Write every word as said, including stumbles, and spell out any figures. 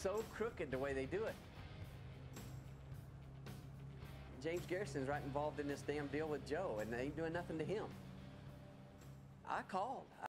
so crooked the way they do it. James Garrison's right involved in this damn deal with Joe, and they ain't doing nothing to him. I called.